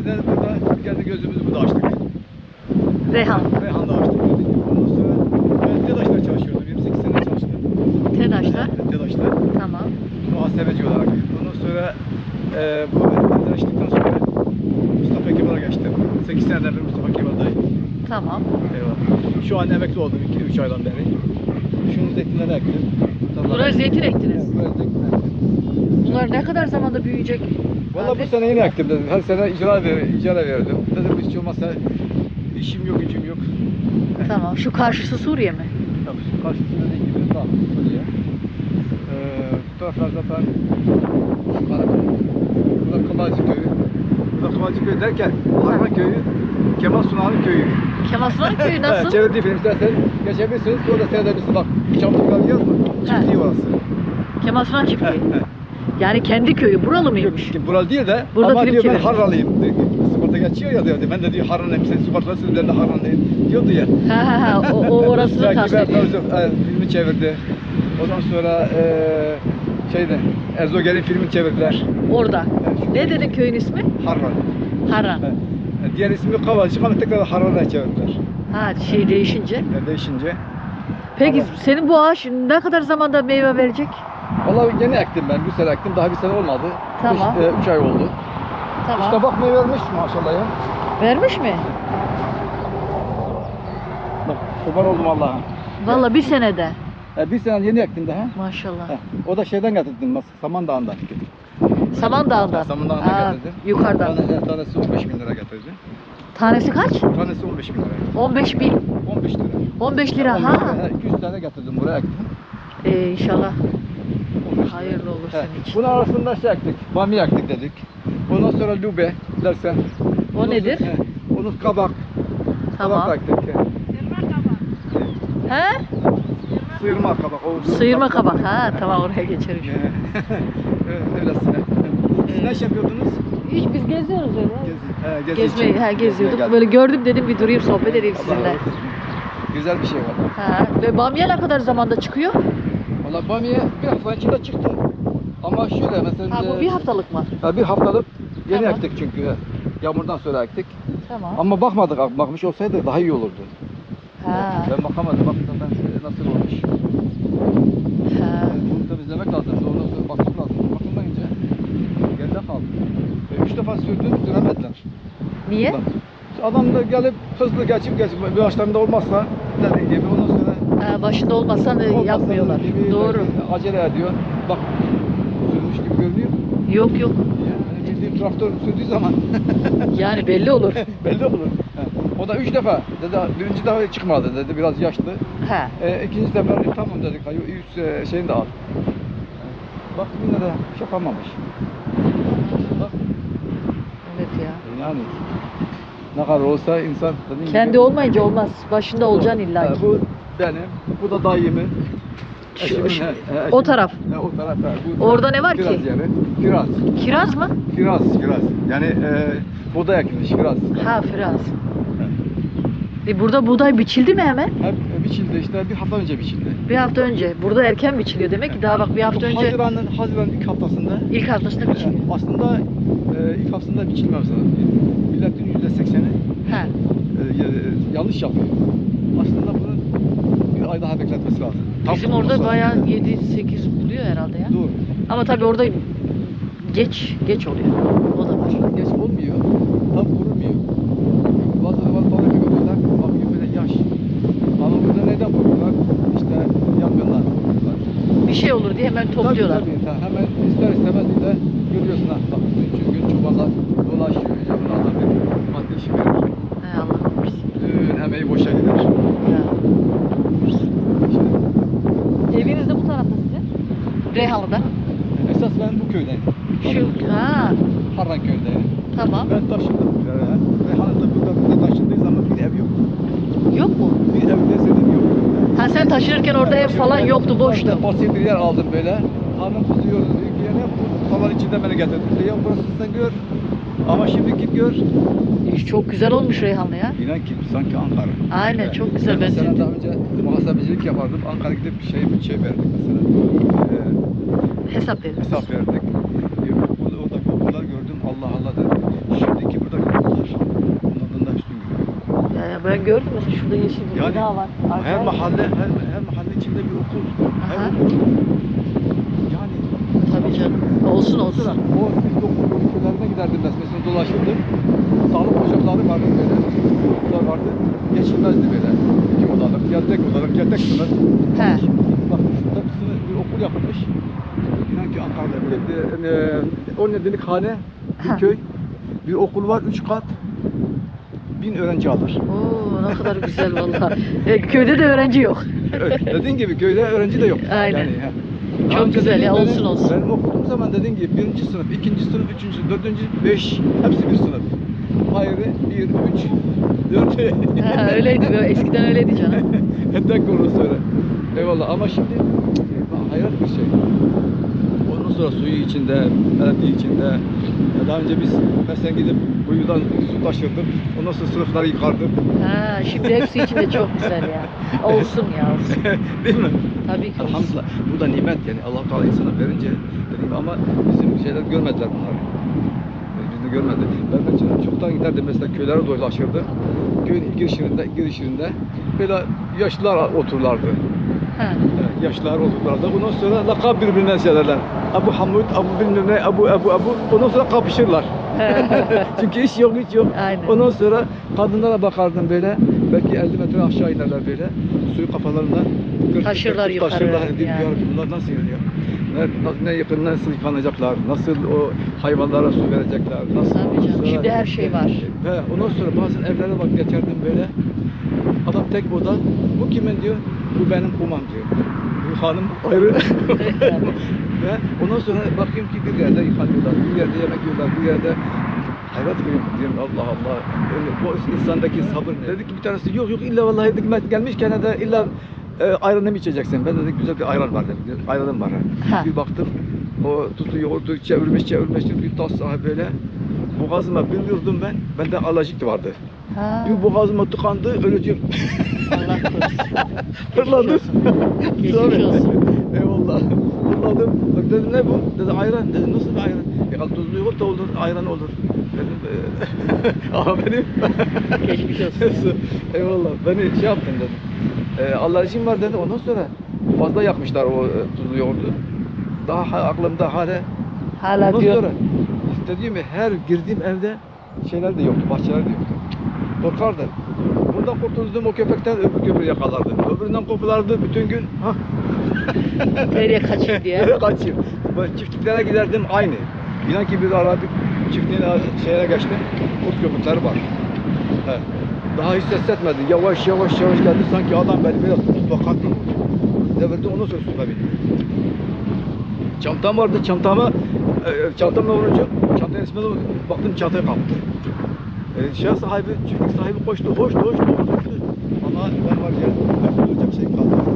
de burada kendi gözümüzü burada açtık. Reyhan'da açtık. Ondan sonra ben TEDAŞ'ta çalışıyordum. 28 sene çalıştım. TEDAŞ'ta. TEDAŞ'ta. Tamam. Muhasebeci olarak. Ondan sonra bu benden açtıktan sonra Mustafa Kemal'a geçtim. 8 seneden beri Mustafa Kemal'dayım. Tamam. Eyvallah. Şu an emekli oldum 2-3 aydan beri. Şunu zeytinleri ektim. Bunları zeytin ektiniz. Evet, böyle zeytin ektim. Bunlar ne kadar zamanda büyüyecek? Valla abi? bu sene yine ektim dedim. Her sene icra verdim. Dedim hiç olmazsa işim yok, gücüm yok. Tamam. Şu karşısı Suriye mi? Tabii şu karşısında dediğim gibi tam Suriye. Bu taraflar zaten burada Kıvacı Köyü. Burada Kıvacı Köyü derken Harman Köyü, Kemal Sunal'ın köyü. Kemal Sunal köyü nasıl? Çevirdiği film istersen geçebilirsiniz. Orada seyredebilirsiniz. Bak çamlıklar yazma. Çiftliği orası. Kemal Sunal çiftliği. Yani kendi köyü. Buralı mıymış? Yok, buralı değil de Burada ama film diyor ben çevirmiş. Harranlıyım. Sigorta geçiyor ya diyor. Ben de diyor Harranlıyım. Senin sigortası üzerinde Harranlıyım diyordu ya. O orasını Belki kastediyor. filmi çevirdi. Ondan sonra Erzogel'in filmini çevirdiler. Orada. Ne dedin köyün ismi? Harran. Harran. Diğer ismi Kavacık ama tekrar Harran'a çevirdiler. Ha şey değişince. Değişince. Peki Ama- senin bu ağaç ne kadar zamanda meyve verecek? Vallahi yeni ektim ben. Bu sene ektim. Daha bir sene olmadı. Tamam. 3 ay oldu. Tamam. İşte bak meyve vermiş maşallah ya. Vermiş mi? Bak kurban oldum Allah'a. Vallahi bir senede. Bir sene yeni ektim daha. Maşallah. O da şeyden getirdim. Samandağ'dan. Samandağ'dan. Samandağ'dan Aa, getirdim. yukarıdan. Tanesi 15 bin lira getirdi. Tanesi kaç? Tanesi 15 bin lira. 15 bin. 15 lira. 15 lira. 15 Ha. lira. 200 tane getirdim buraya ektim. İnşallah 15 lira. hayırlı olur senin için. Bunun arasında ektik. Bamya ektik dedik. Ondan sonra lübe dersen. O nedir? Onu kabak. Tamam. Kabak ektik. He? Sıyırma kabak. Sıyırma kabak. Ha tamam oraya geçerim. Öylesine. Siz ne iş yapıyordunuz? Hiç biz geziyoruz öyle. Gezi için. Geziyorduk. geldim. Böyle gördüm dedim bir durayım sohbet edeyim Allah sizinle. razı olsun. Güzel bir şey var. Ha. Ve bamya ne kadar zamanda çıkıyor? Valla bamya bir hafta içinde çıktı. Ama şöyle mesela... Ha bu bir haftalık mı? Bir haftalık yeni Tamam. ektik çünkü. Yağmurdan sonra ektik. Tamam. Ama bakmadık. Bakmış olsaydı daha iyi olurdu. Ha. Ben bakamadım. Baktım ben nasıl olmuş. Ha. Bunu temizlemek lazım. Ondan sonra bakmak lazım. Bakılmayınca geride kaldı. 3 defa sürdüm, süremediler. Niye? Adam da gelip hızlı geçip bir yaşlarında olmazsa dediğin gibi ondan sonra Ha, başında olmazsan yapmıyorlar. gibi Doğru. acele ediyor. Bak sürmüş gibi görünüyor. Yok yok. Yani bildiğin traktör sürdüğü zaman Yani belli olur. belli olur. O da 3 defa dedi. Birinci defa çıkmadı dedi. Biraz yaşlı. Ha. İkinci sefer tamam dedik. Üst şeyini de al. Bak yine de şey yapamamış. Bak Evet ya. yani ne kadar olsa insan dediğin Kendi gibi- olmayınca olmaz. Başında olacaksın illa ki. Bu benim, bu da dayımın. Eşimin, şu- eşimin. o taraf. O taraf. Bu Orada ne var kiraz ki? Yani. Kiraz. Kiraz mı? Kiraz. Yani buğday ekilmiş kiraz. Ha firaz. Burada buğday biçildi mi hemen? Hep biçildi işte bir hafta önce biçildi. Bir hafta önce. Burada erken biçiliyor demek ki daha bak bir hafta Bu önce Haziran'ın ilk haftasında. ilk haftasında biçiliyor. Aslında ilk haftasında biçilmez. Milletin %80'i Ha. yanlış yapıyor. Aslında bunun bir ay daha bekletmesi lazım. Tam Bizim tutması orada lazım. bayağı 7-8 buluyor herhalde ya. Doğru. Ama tabii orada geç oluyor. O da var. Geç olmuyor. Tam vurulmuyor. Bazı fabrika görüyorlar. Bakıyor böyle yaş. Ama burada neden vuruyorlar? İşte yapıyorlar. Bir şey olur diye hemen topluyorlar. Tabii, tabii. Hemen ister istemez de görüyorsun ha. Bak çünkü çobanlar dolaşıyor. Yanlarında bir madde işi verir. He Allah korusun. Bütün emeği boşa gider. Ya. İşte Eviniz de bu tarafta sizin? Reyhanlı'da. esas ben bu köydeyim. Ha Harran köyündeyim. tamam. Ben taşındım. Reyhanlı'da burada taşındığı zaman bir ev yok. Yok mu? Bir ev desedim yok. Ha sen taşınırken orada ev falan yoktu, boştu. Basit bir yer aldım böyle. Hanım kızıyordu. Diyor ki yani bu falan içinde beni getirdi. Ya burası sen gör. Ama şimdi git gör. Çok güzel olmuş Reyhanlı ya. İnan ki sanki Ankara. Aynen, çok güzel Ben mesela benziyor. daha önce muhasebecilik yapardım. Ankara gidip şey verdik mesela. Hesap verin. Hesap verdik. Orada okullar gördüm. Allah Allah dedim. Şimdiki burada Ben gördüm mesela şurada yeşil bir Yani bina var. her Acayip. mahalle içinde bir okul. Her Aha. okul. Yani Tabii canım. Olsun olsun. mesela o ilkokul köylerine giderdim mesela dolaşırdım. Sağlık ocakları vardı böyle. Sınıflar vardı. Geçilmezdi böyle. 2 odalık, ya tek odalık, ya tek sınıf. He. Bak şurada bir sınıf bir okul yapılmış. İnan ki Ankara'da böyle bir 10 nedenlik hane, Ha. bir köy. Bir okul var 3 kat. 1000 öğrenci alır. Oo, ne kadar güzel vallahi. Köyde de öğrenci yok. Evet, dediğin gibi köyde öğrenci de yok. Aynen. Yani, he. Çok Daha önce güzel ya, dediğim olsun olsun. Benim okuduğum zaman dediğin gibi 1. sınıf, 2. sınıf, 3. sınıf, 4. 5 hepsi bir sınıf. Hayırı 1, 3, 4. Ha, öyleydi. Eskiden öyleydi canım. Tek onu söyle. Eyvallah ama şimdi hayat bir şey. Ondan sonra suyu içinde, elektriği içinde. Daha önce biz mesela gidip kuyudan su taşırdık. Ondan sonra sınıfları yıkardık. Ha, şimdi hepsi içinde çok güzel ya. Olsun ya olsun. Değil mi? Tabii ki olsun. Elhamdülillah. Bu da nimet yani Allah Teala insana verince dedim ama bizim şeyler görmediler bunları. Bizi görmedi. Ben mesela çoktan giderdim mesela köylere dolaşırdım. Köyün girişinde böyle yaşlılar otururlardı. Ha. Evet, yaşlılar otururlardı. Ondan sonra lakab birbirine söylerler. Abu Hamud, Abu bilmem ne, Abu. Ondan sonra kapışırlar. Çünkü iş yok, hiç yok. Aynen. Ondan sonra kadınlara bakardım böyle. Belki 50 metre aşağı inerler böyle. Suyu kafalarından Taşırlar yukarı. taşırlar. Yani. Ya, bunlar nasıl yürüyor? Ne yakın nasıl yıkanacaklar? Nasıl o hayvanlara su verecekler? Nasıl? Tabii canım, Sonra- şimdi her şey var. Ve ondan sonra bazen evlere bak geçerdim böyle. Adam tek oda. Bu kimin diyor? Bu benim kumam diyor. Bu hanım ayrı. Ve ondan sonra bakayım ki bir yerde yıkanıyorlar, bir yerde yemek yiyorlar, bir yerde hayrat diyorum Allah Allah. Öyle, bu insandaki sabır ne? Dedi ki bir tanesi yok illa vallahi dedik ben gelmişken de illa ayranı mı içeceksin? Ben dedik güzel bir ayran var dedim. Ayranım var. Ha. Bir baktım o tuzlu yoğurdu çevirmiş bir tas sahibi böyle. Boğazıma biliyordum ben. Bende alajik vardı. Ha. Bir boğazıma tıkandı öleceğim. Allah korusun. Fırladım. Geçmiş Tabii. olsun. Eyvallah. Fırladım. Bak dedim ne bu? Dedi ayran. Dedim nasıl bir ayran? Ya tuzlu yoğurt da olur, ayran olur. Dedim ama benim Geçmiş olsun. Eyvallah. Beni şey yaptın dedim. Alerjim var dedi. Ondan sonra fazla yakmışlar o tuzlu yoğurdu. Daha aklımda Hala ondan diyor. sonra istediğim her girdiğim evde şeyler de yoktu, bahçeler de yoktu. Korkardım. Bundan kurtuldum o köpekten öbür köpeği yakalardı. Öbüründen kopulardı bütün gün. Hah. Nereye kaçayım diye. Nereye kaçayım? Ben çiftliklere giderdim aynı. İnan ki bir ara bir çiftliğine şehre geçtim. Kurt köpekleri var. He. Daha hiç ses etmedi. Yavaş geldi sanki adam beni böyle bakatlı vurdu. Devirdi ondan sonra üstüme bindi. Çantam vardı çantamla vurunca çantanın ismine baktım çantayı kaptı. Çiftlik sahibi koştu. Ama ben var ya ben bulacak şey kalmadı.